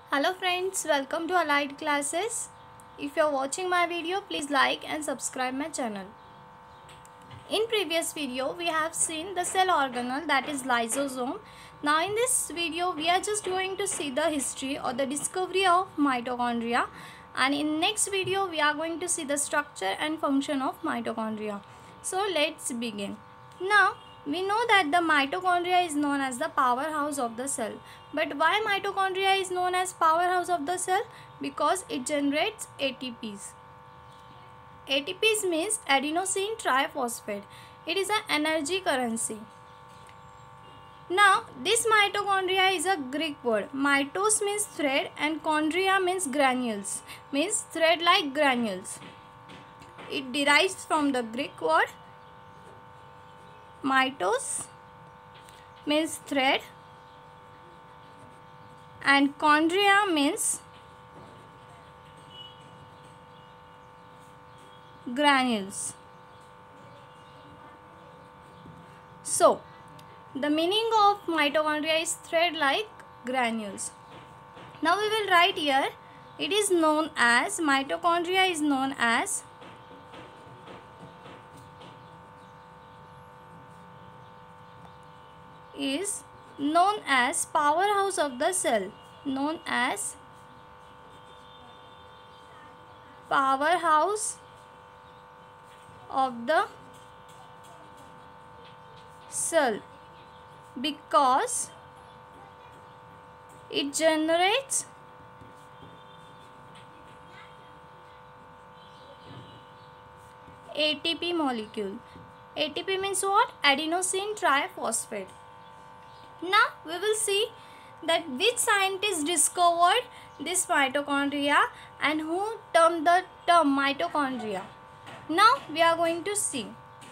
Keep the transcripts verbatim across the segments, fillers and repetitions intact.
Hello friends, welcome to Allied Classes. If you are watching my video, please like and subscribe my channel. In previous video, we have seen the cell organelle, that is lysosome. Now in this video, we are just going to see the history or the discovery of mitochondria. And in next video, we are going to see the structure and function of mitochondria. So let's begin. Now, we know that the mitochondria is known as the powerhouse of the cell. But why mitochondria is known as powerhouse of the cell? Because it generates A T Ps. A T Ps means adenosine triphosphate. It is an energy currency. Now, this mitochondria is a Greek word. Mitos means thread and chondria means granules, means thread like granules. It derives from the Greek word mitos means thread and chondria means granules. So, the meaning of mitochondria is thread like granules. Now we will write here, it is known as, mitochondria is known as is known as powerhouse of the cell, known as powerhouse of the cell because it generates A T P molecule. A T P means what? Adenosine triphosphate. Now we will see that which scientist discovered this mitochondria and who termed the term mitochondria. Now we are going to see.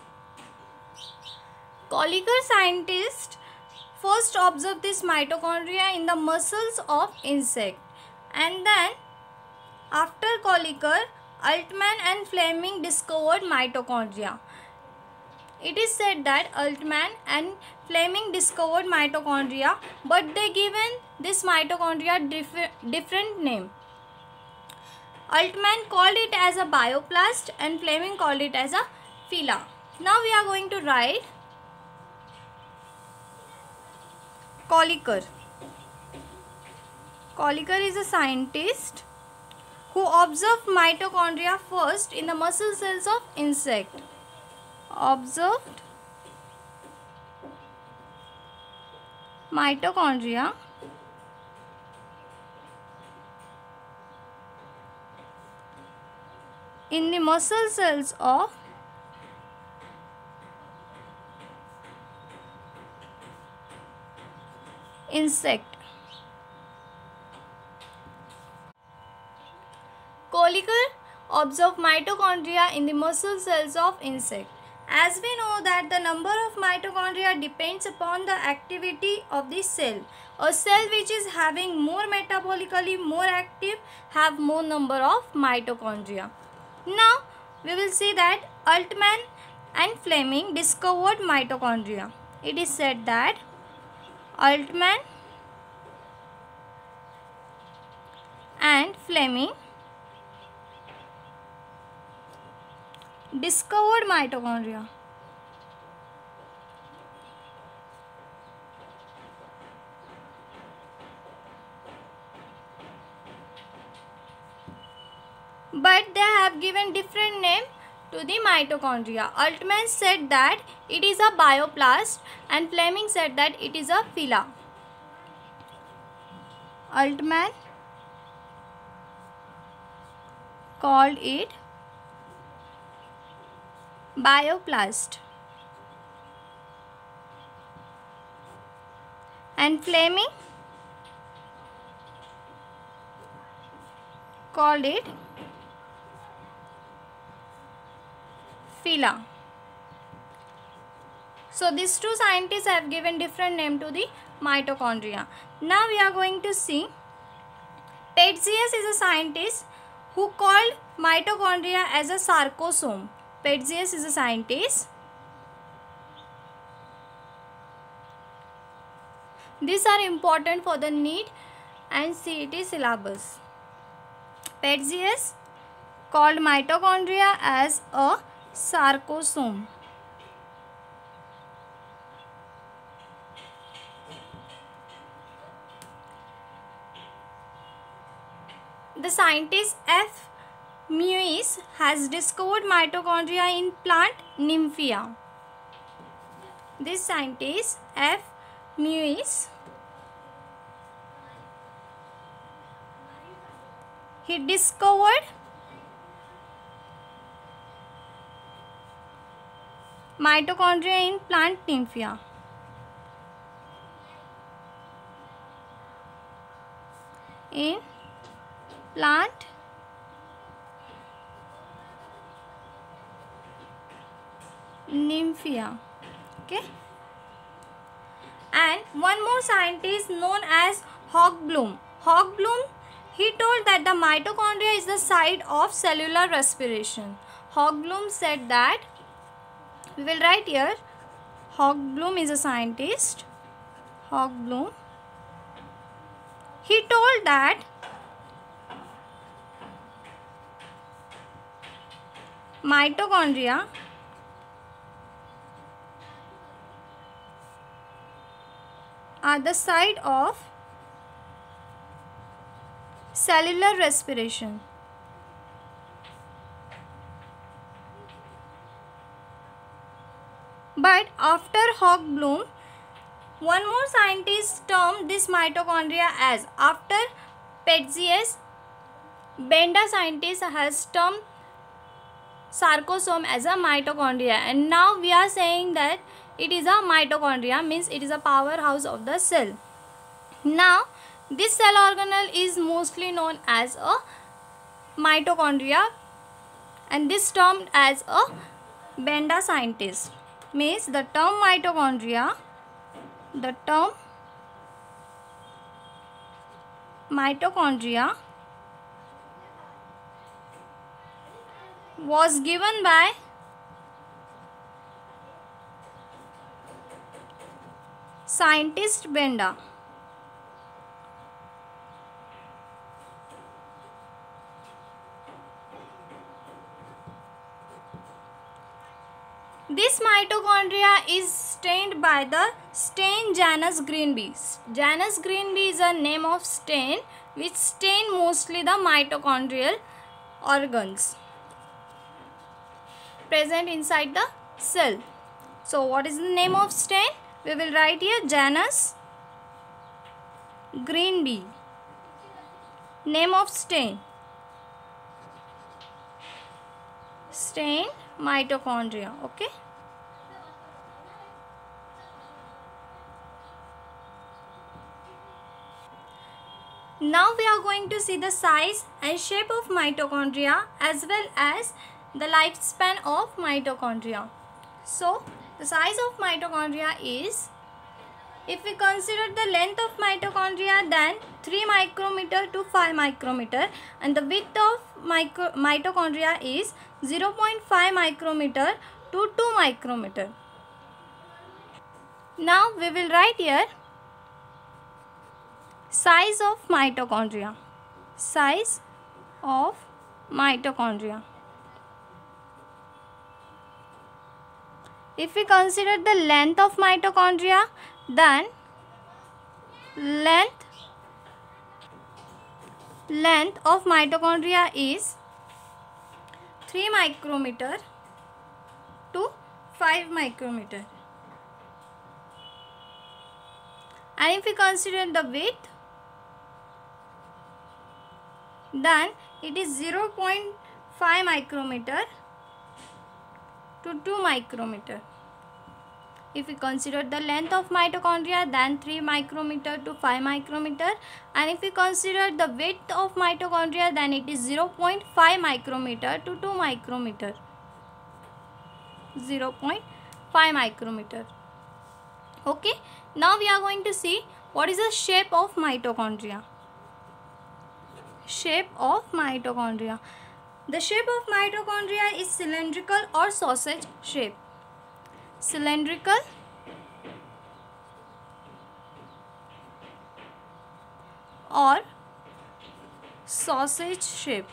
Kolliker scientist first observed this mitochondria in the muscles of insect, and then after Kolliker, Altman and Fleming discovered mitochondria. It is said that Altman and Fleming discovered mitochondria, but they given this mitochondria differ, different name. Altman called it as a bioplast and Fleming called it as a phyla. Now we are going to write Kolliker. Kolliker is a scientist who observed mitochondria first in the muscle cells of insect. Observed mitochondria in the muscle cells of insect. Kolliker observed mitochondria in the muscle cells of insect. As we know that the number of mitochondria depends upon the activity of the cell. A cell which is having more metabolically more active have more number of mitochondria. Now we will see that Altman and Fleming discovered mitochondria. It is said that Altman and Fleming discovered mitochondria. But they have given different name to the mitochondria. Altman said that it is a bioplast and Fleming said that it is a phyla. Altman called it bioplast and Fleming called it phyla. So these two scientists have given different name to the mitochondria. Now we are going to see Petzius is a scientist who called mitochondria as a sarcosome. Petzius is a scientist These are important for the need and C E T syllabus. Petzius called mitochondria as a sarcosome. The scientist F. Muis has discovered mitochondria in plant Nymphia. This scientist F. Muis, he discovered mitochondria in plant Nymphia. In plant Nymphia. Okay. And one more scientist known as Hochblum. Hochblum, he told that the mitochondria is the site of cellular respiration. Hochblum said that, we will write here, Hochblum is a scientist. Hochblum, he told that mitochondria are the site of cellular respiration. But after Hochblum, one more scientist termed this mitochondria as, after Petzius, Benda scientist has termed sarcosome as a mitochondria, and now we are saying that it is a mitochondria, means it is a powerhouse of the cell. Now this cell organelle is mostly known as a mitochondria, and this termed as a Benda scientist, means the term mitochondria, the term mitochondria was given by scientist Benda. This mitochondria is stained by the stain Janus greenbee. Janus greenbee is a name of stain which stain mostly the mitochondrial organs present inside the cell. So what is the name of stain? We will write here Janus greenbee. Name of stain, stain mitochondria. Okay. Now we are going to see the size and shape of mitochondria as well as the lifespan of mitochondria. So the size of mitochondria is, if we consider the length of mitochondria, then three micrometer to five micrometer, and the width of micro mitochondria is zero point five micrometer to two micrometer. Now we will write here size of mitochondria. Size of mitochondria. If we consider the length of mitochondria, then length length of mitochondria is three micrometer to five micrometer. And if we consider the width, then it is zero point five micrometer to two micrometer. If we consider the length of mitochondria, then three micrometer to five micrometer, and if we consider the width of mitochondria, then it is zero point five micrometer to two micrometer. zero point five micrometer. Okay. Now we are going to see what is the shape of mitochondria. Shape of mitochondria. The shape of mitochondria is cylindrical or sausage shape. Cylindrical or sausage shape.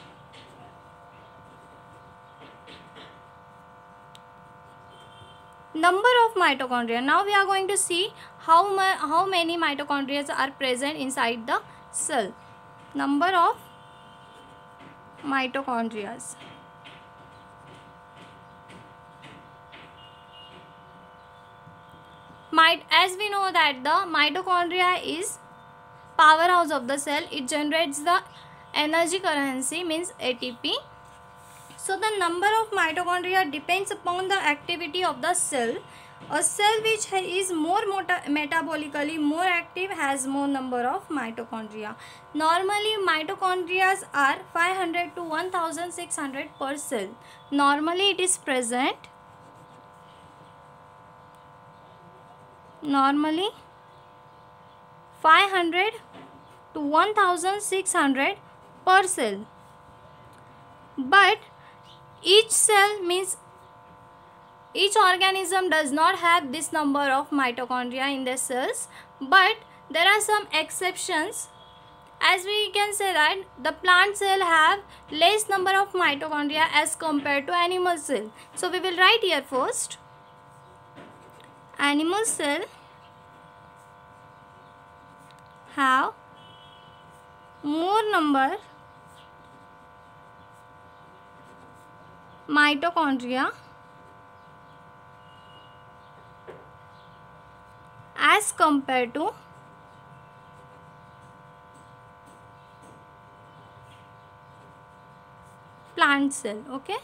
Number of mitochondria. Now we are going to see how, ma how many mitochondria are present inside the cell. Number of mitochondria. Might, as we know that the mitochondria is powerhouse of the cell. It generates the energy currency, means A T P. So the number of mitochondria depends upon the activity of the cell. A cell which is more metabolically more active has more number of mitochondria. Normally mitochondria are five hundred to one thousand six hundred per cell. Normally it is present. Normally five hundred to one thousand six hundred per cell. But each cell, means each organism does not have this number of mitochondria in their cells, but there are some exceptions. As we can say that the plant cell have less number of mitochondria as compared to animal cell. So we will write here first. Animal cell have more number mitochondria as compared to plant cell. Okay.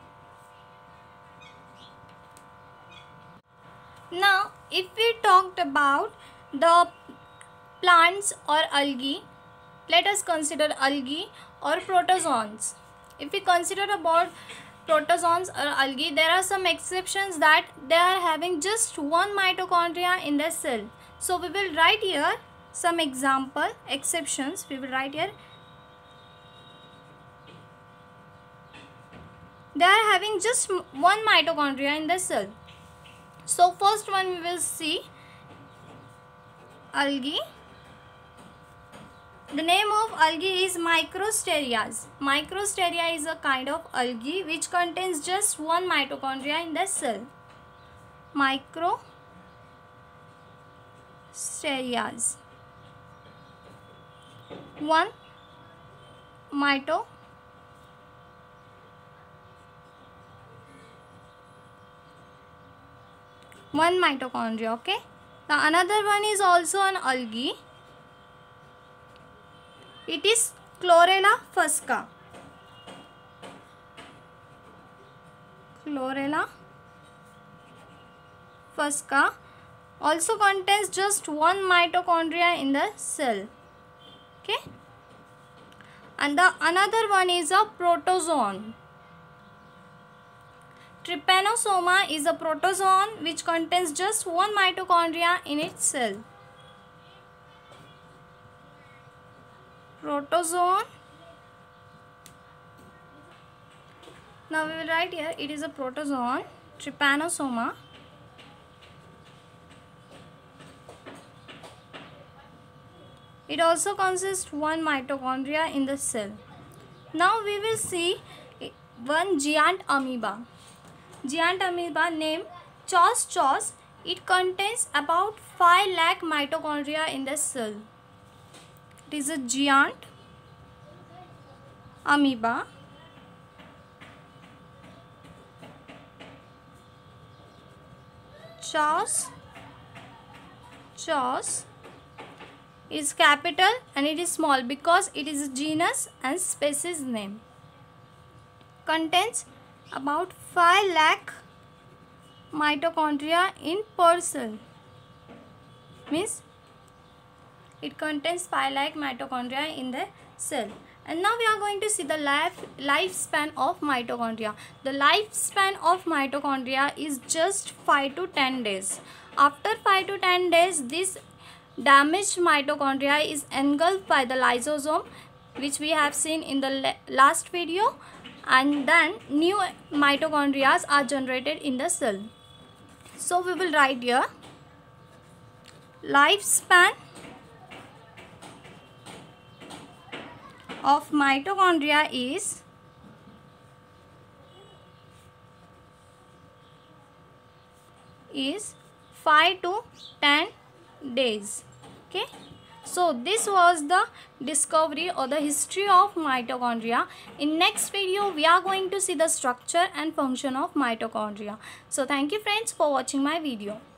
Now if we talked about the plants or algae, let us consider algae or protozoans. If we consider about protozoans or algae, there are some exceptions that they are having just one mitochondria in their cell. So we will write here some example exceptions. We will write here. They are having just one mitochondria in the cell. So first one we will see algae. The name of algae is Microsterias. Microsteria is a kind of algae which contains just one mitochondria in the cell. Microsterias. One mito one mitochondria. Okay. The another one is also an algae. It is Chlorella fusca. Chlorella fusca also contains just one mitochondria in the cell. Okay. And the another one is a protozoan. Trypanosoma is a protozoan which contains just one mitochondria in its cell. Protozoan. Now we will write here, it is a protozoan, Trypanosoma. It also consists one mitochondria in the cell. Now we will see one giant amoeba. Giant amoeba named Chos chos. It contains about five lakh mitochondria in the cell. It is a giant amoeba. Chos chos is capital and it is small because it is a genus and species name. Contains about five lakh mitochondria in per cell. Means it contains five lakh mitochondria in the cell. And now we are going to see the life lifespan of mitochondria. The lifespan of mitochondria is just five to ten days. After five to ten days, this damaged mitochondria is engulfed by the lysosome, which we have seen in the last video, and then new mitochondria are generated in the cell. So we will write here lifespan of mitochondria is is five to ten days. Okay, so this was the discovery or the history of mitochondria. In next video we are going to see the structure and function of mitochondria. So thank you friends for watching my video.